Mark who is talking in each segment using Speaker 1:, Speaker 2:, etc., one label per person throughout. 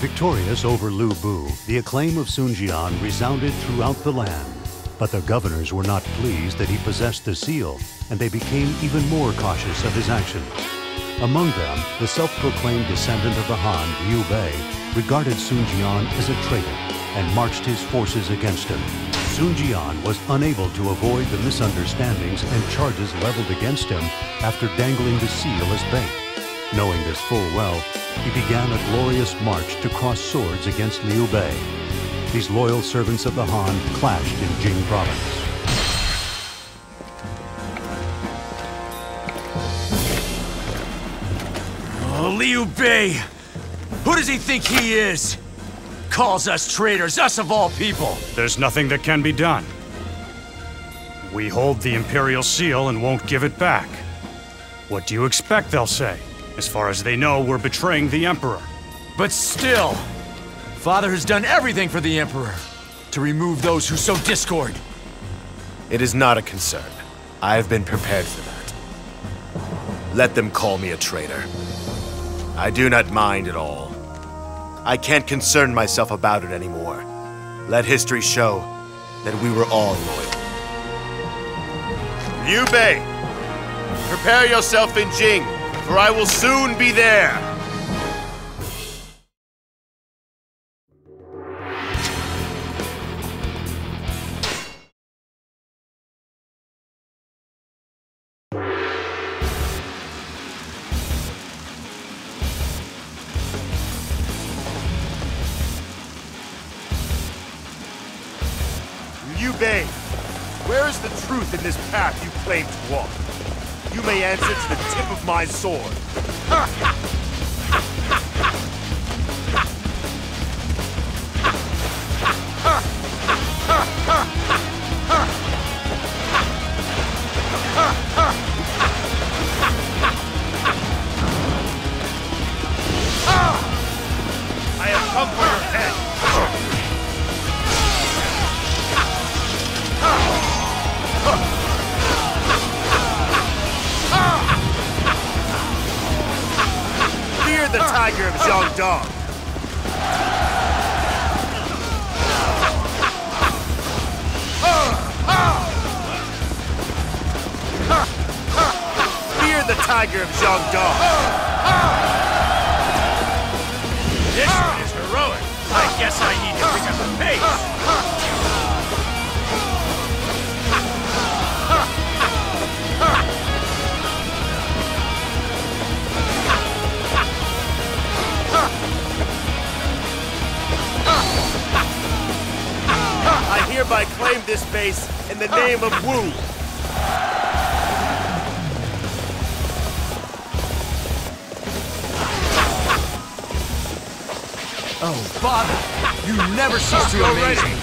Speaker 1: Victorious over Lu Bu, the acclaim of Sun Jian resounded throughout the land. But the governors were not pleased that he possessed the seal, and they became even more cautious of his actions. Among them, the self-proclaimed descendant of the Han, Liu Bei, regarded Sun Jian as a traitor and marched his forces against him. Sun Jian was unable to avoid the misunderstandings and charges leveled against him after dangling the seal as bait. Knowing this full well, he began a glorious march to cross swords against Liu Bei. These loyal servants of the Han clashed in Jing province.
Speaker 2: Oh, Liu Bei! Who does he think he is? Calls us traitors, us of all people!
Speaker 3: There's nothing that can be done. We hold the Imperial Seal and won't give it back. What do you expect they'll say? As far as they know, we're betraying the Emperor.
Speaker 2: But still, Father has done everything for the Emperor to remove those who sow discord.
Speaker 4: It is not a concern. I have been prepared for that. Let them call me a traitor. I do not mind at all. I can't concern myself about it anymore. Let history show that we were all loyal. Liu Bei, prepare yourself in Jing, for I will soon be there. Liu Bei, where is the truth in this path you claim to walk? You may answer to the tip of my sword. I have come for your head. Fear the tiger of Jiang. Fear the tiger of Jiang.
Speaker 2: This one is heroic. I guess I need to pick up the pace.
Speaker 4: I hereby claim this base in the name of Wu.
Speaker 2: Oh, Father, you never cease to amaze me.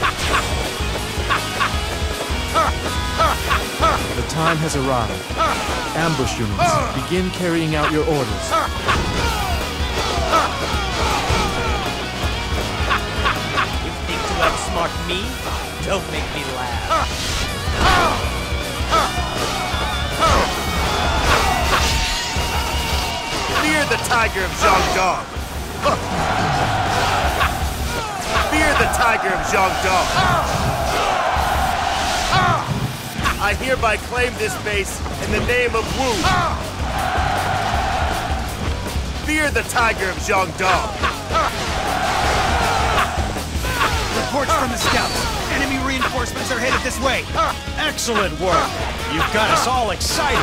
Speaker 5: The time has arrived. Ambush units, begin carrying out your orders.
Speaker 6: You think to outsmart me? Don't make me laugh.
Speaker 4: Fear the tiger of Jiang. Fear the tiger of Jiang. I hereby claim this base in the name of Wu. Fear the tiger of Jiang.
Speaker 2: Reports from the scouts. Enemy reinforcements are headed this way.
Speaker 3: Excellent work! You've got us all excited!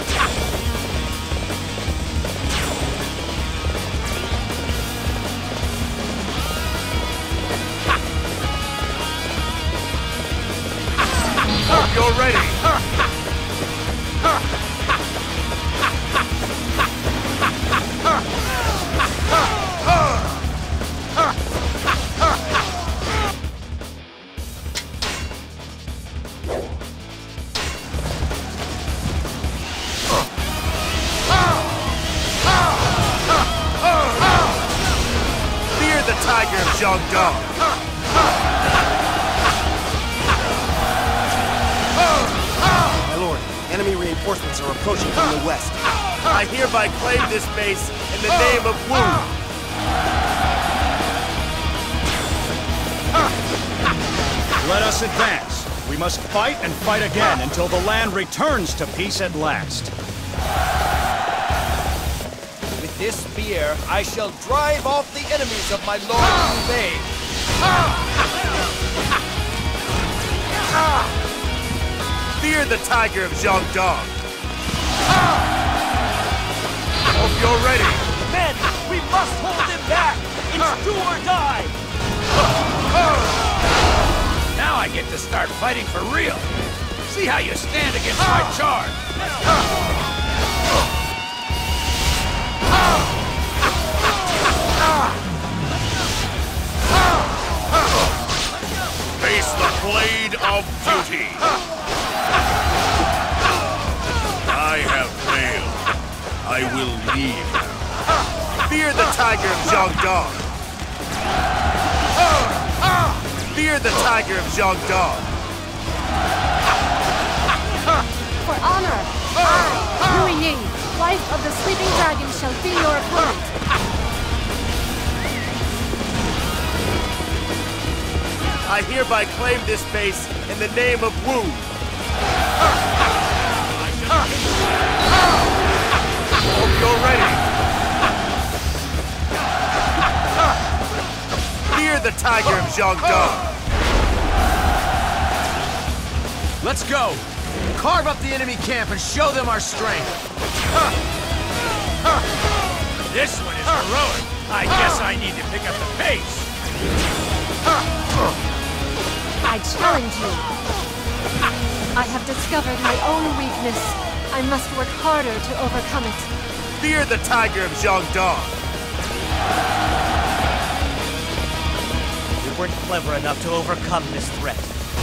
Speaker 4: Hope you're ready. Fear the tiger of Jiang.
Speaker 7: My lord, enemy reinforcements are approaching from the west.
Speaker 4: I hereby claim this base in the name of Wu.
Speaker 3: Let us advance. We must fight and fight again until the land returns to peace at last.
Speaker 6: With this spear, I shall drive off the enemies of my lord Liu Bei.
Speaker 4: Fear the tiger of Jiangdong. Hope you're ready.
Speaker 6: Men, we must hold him back! It's do or die!
Speaker 2: Now I get to start fighting for real. See how you stand against my charge.
Speaker 4: Face the blade of duty. I have failed. I will leave now. Fear the tiger of Jiangdong. Fear the tiger of Jiangdong.
Speaker 8: For honor, I, Yu Ying, wife of the sleeping dragon, shall be your opponent.
Speaker 4: I hereby claim this base in the name of Wu. Hope you're ready. Fear the tiger of Jiangdong.
Speaker 2: Let's go. Carve up the enemy camp and show them our strength. This one is heroic. I guess I need to pick up the pace.
Speaker 8: I challenge you. I have discovered my own weakness. I must work harder to overcome it.
Speaker 4: Fear the tiger of Jiangdong.
Speaker 6: You weren't clever enough to overcome this threat.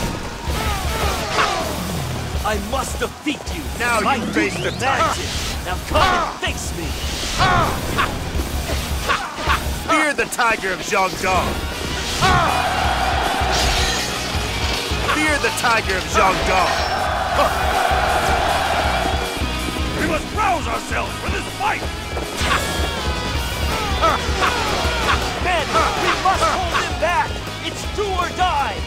Speaker 6: I must defeat you.
Speaker 4: Now
Speaker 6: My
Speaker 4: you face
Speaker 6: duty
Speaker 4: the
Speaker 6: demands it. Now come and face me.
Speaker 4: Fear the tiger of Jiangdong. Fear the tiger of Jiangdong.
Speaker 2: We must rouse ourselves for this fight.
Speaker 6: Men, we must hold him back. It's do or die.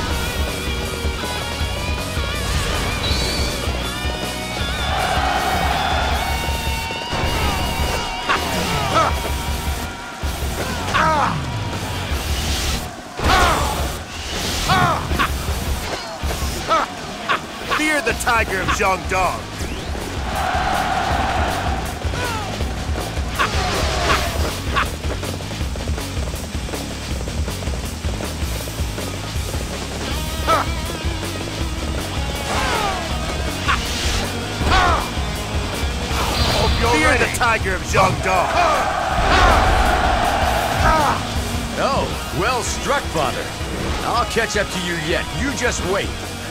Speaker 4: Fear the tiger of Jiangdong. Fear the tiger of Jiangdong.
Speaker 2: Oh, well struck, father. I'll catch up to you yet. You just wait.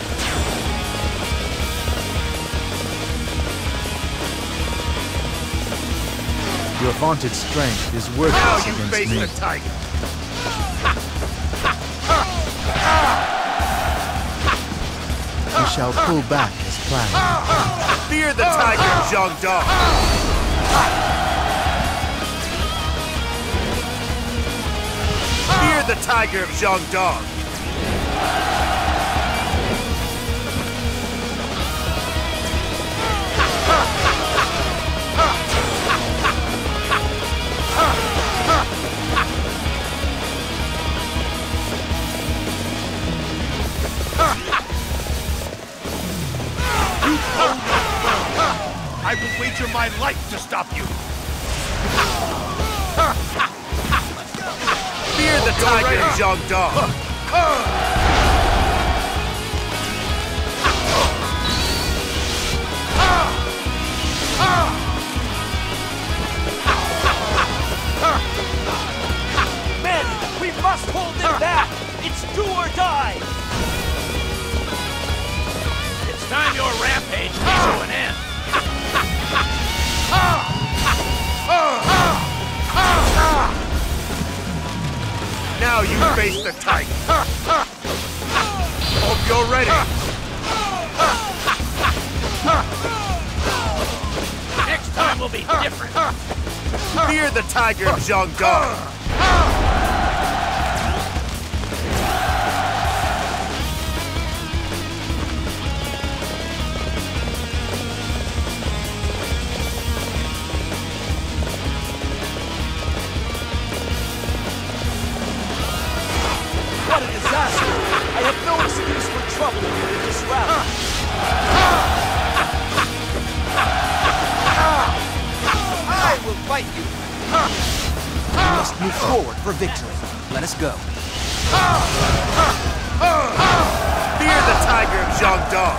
Speaker 5: Your vaunted strength is
Speaker 4: Now
Speaker 5: worthless
Speaker 4: you
Speaker 5: against
Speaker 4: face
Speaker 5: me.
Speaker 4: the tiger.
Speaker 5: We shall pull back as planned.
Speaker 4: Fear the tiger of Jiangdong. Fear the tiger of Jiangdong.
Speaker 2: I will wager my life to stop you.
Speaker 4: Fear the tiger of Jiangdong.
Speaker 6: Men, we must hold him back. It's do or die.
Speaker 2: It's time your rampage came to an end.
Speaker 4: Now you face the tiger. Hope you're ready.
Speaker 2: Next time will be different.
Speaker 4: Fear the tiger of Jiangdong.
Speaker 6: unstoppable with this rally. I will fight you.
Speaker 7: We must move forward for victory. Let us go.
Speaker 4: Fear the tiger of Jiangdong!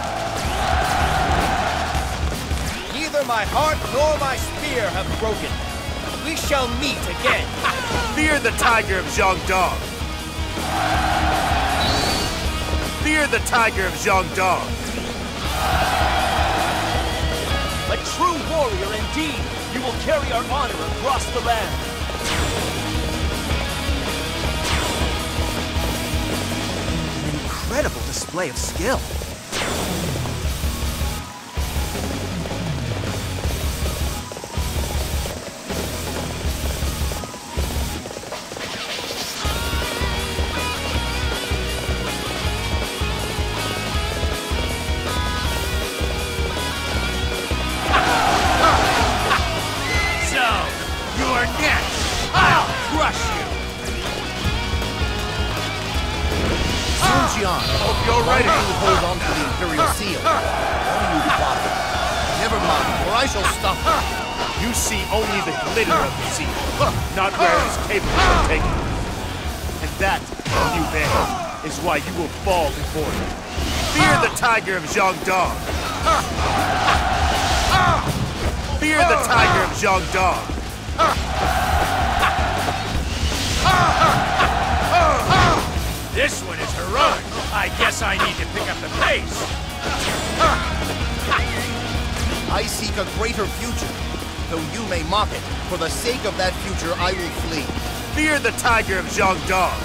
Speaker 6: Neither my heart nor my spear have broken. We shall meet again.
Speaker 4: Fear the tiger of Jiangdong! Fear the tiger of Jiangdong!
Speaker 6: A true warrior indeed! You will carry our honor across the land.
Speaker 7: An incredible display of skill. Jian,
Speaker 4: Hope you're ready.
Speaker 7: why do you hold on to the Imperial Seal? Why are you plotting? Never mind, or I shall stop you.
Speaker 4: You see only the glitter of the seal, not where it is capable of taking you. And that, Liu Bei, is why you will fall before me. Fear the tiger of Jiangdong! Fear the tiger of Jiangdong!
Speaker 2: This one is heroic. I guess I need to pick up the pace.
Speaker 7: I seek a greater future. Though you may mock it, for the sake of that future I will flee.
Speaker 4: Fear the tiger of Jiangdong!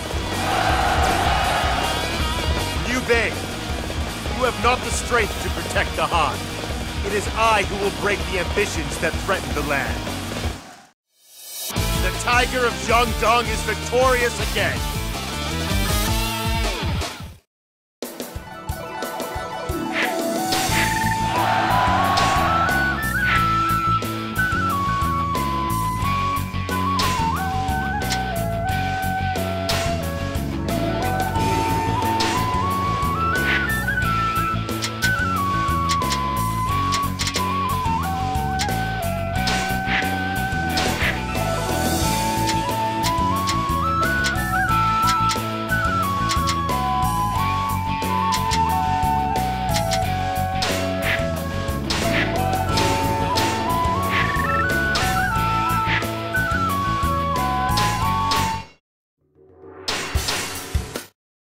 Speaker 4: Liu Bei, you have not the strength to protect the Han. It is I who will break the ambitions that threaten the land. The tiger of Jiangdong is victorious again.